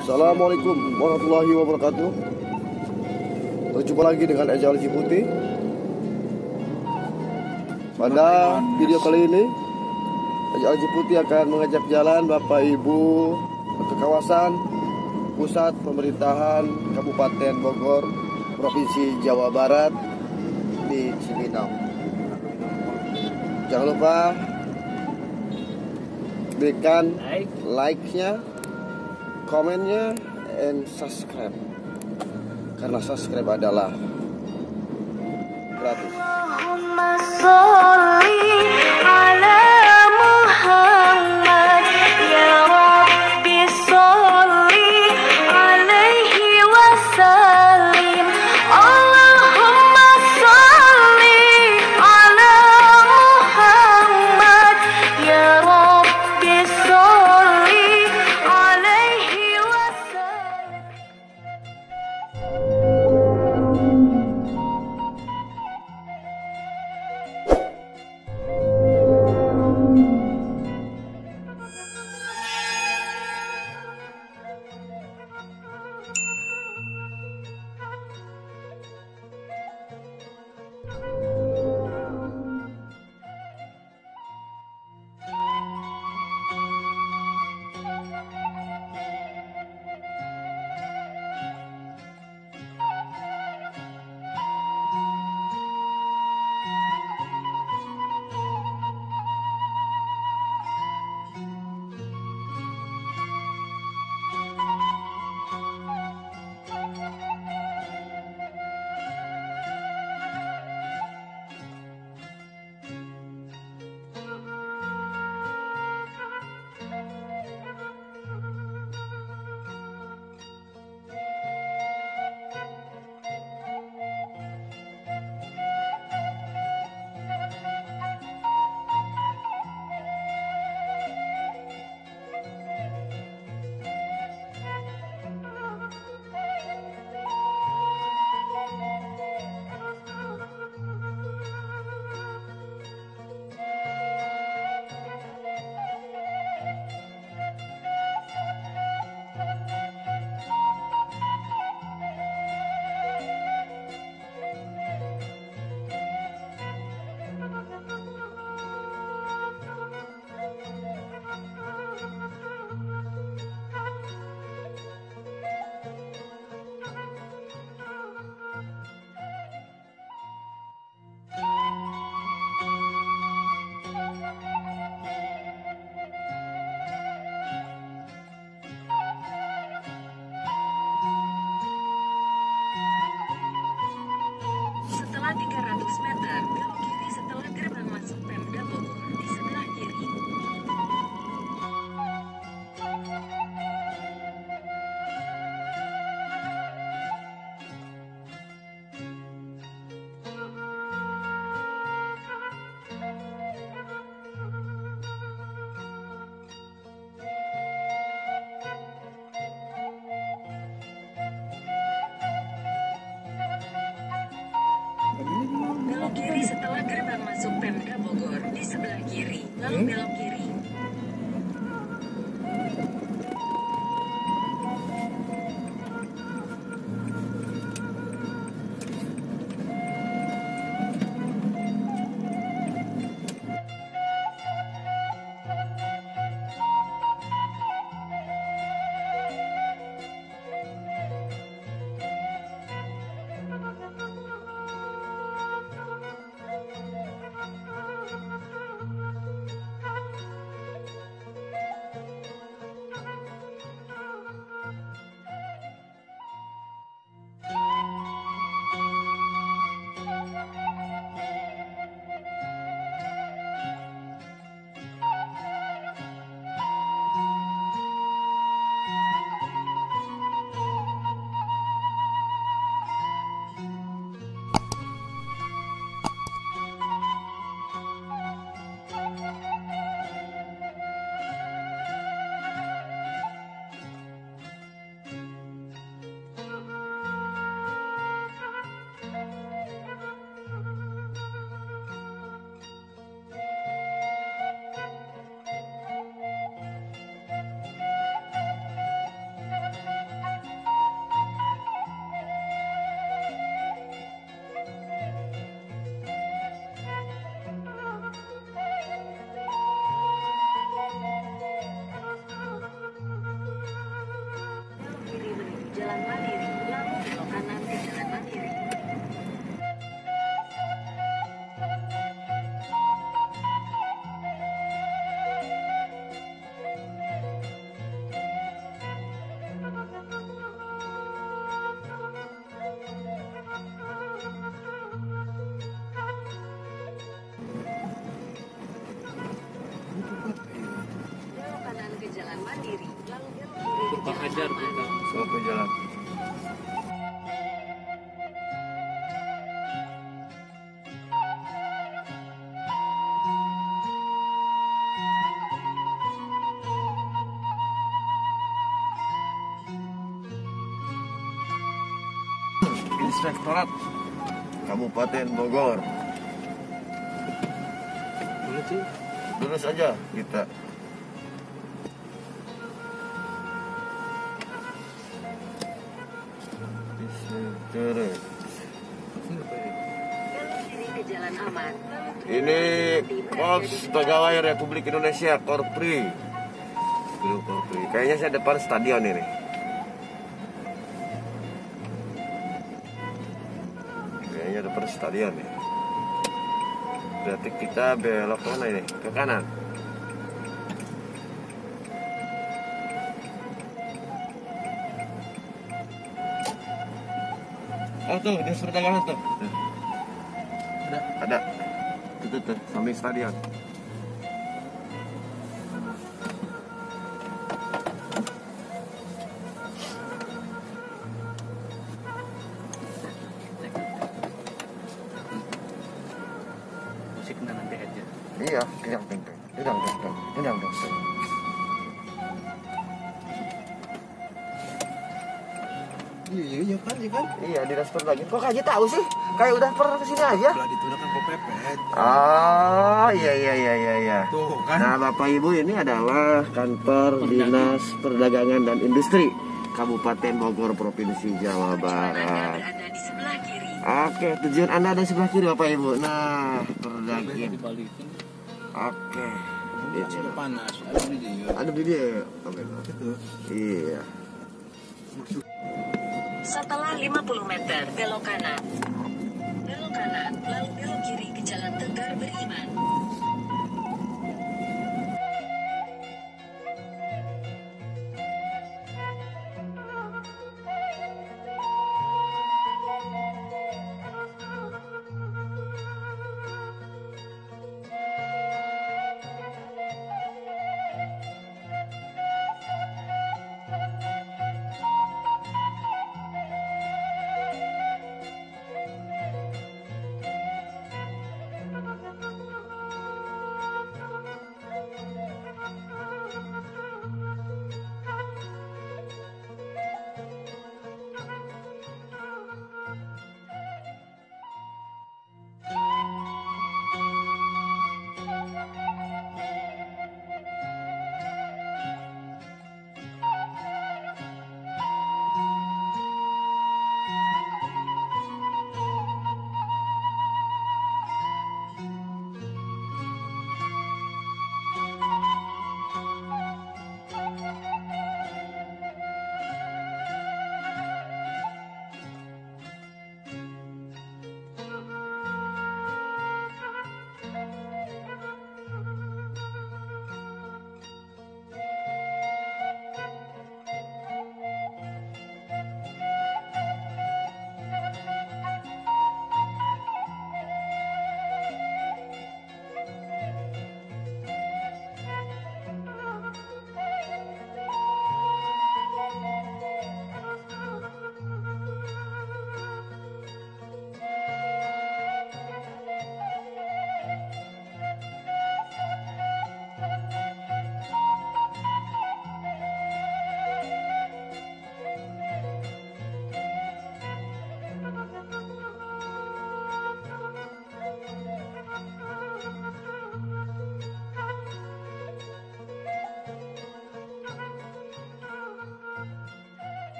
Assalamualaikum warahmatullahi wabarakatuh. Berjumpa lagi dengan Ejal Ciputi. Pada video kali ini Ejal Ciputi akan mengajak jalan Bapak Ibu ke kawasan pusat pemerintahan Kabupaten Bogor, Provinsi Jawa Barat di Cibinong. Jangan lupa berikan like-nya, komennya, and subscribe. Karena subscribe adalah gratis. Allahumma sholli ala Muhammad ya Rabbi sholli alaihi wasallim. Allahumma sholli ala Muhammad ya Rabbi sholli alaihi wasallim. Kurang ajar kita. Oke, jalan. Inspektorat Kabupaten Bogor. Boleh sih. Lurus aja kita. Inspektorat. Ini pos pegawai Republik Indonesia Korpri. Korpri. Kayaknya saya depan stadion ini. Kayaknya depan stadion nih. Berarti kita belok mana ini? Ke kanan. Oh tuh, di perdagangan tuh. Ada. Tuh, samping stadion. Musiknya nanti aja. Iya, kedang. Iya kan. Iya, di restoran lagi. Kok aja tahu sih? Kayak udah pernah kesini aja. Setelah ditunakan kepepet. Oh, iya. Tuh kan. Nah, Bapak Ibu, ini adalah kantor Dinas Perdagangan dan Industri Kabupaten Bogor, Provinsi Jawa Barat. Oke, tujuan Anda ada sebelah kiri, Bapak Ibu. Nah, perdagangan. Dibalikin. Oke. Ada panas. Ada di dia. Ada di dia. Oke. Gitu. Iya. Setelah 50 meter, belok kanan. Belok kanan, lalu belok kiri ke Jalan Tegar Beriman.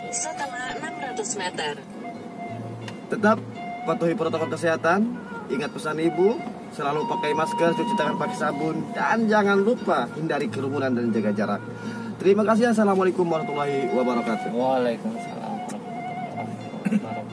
Setelah 600 meter. Tetap patuhi protokol kesehatan. Ingat pesan ibu, selalu pakai masker, cuci tangan pakai sabun, dan jangan lupa hindari kerumunan dan jaga jarak. Terima kasih. Assalamualaikum warahmatullahi wabarakatuh. Waalaikumsalam warahmatullahi wabarakatuh.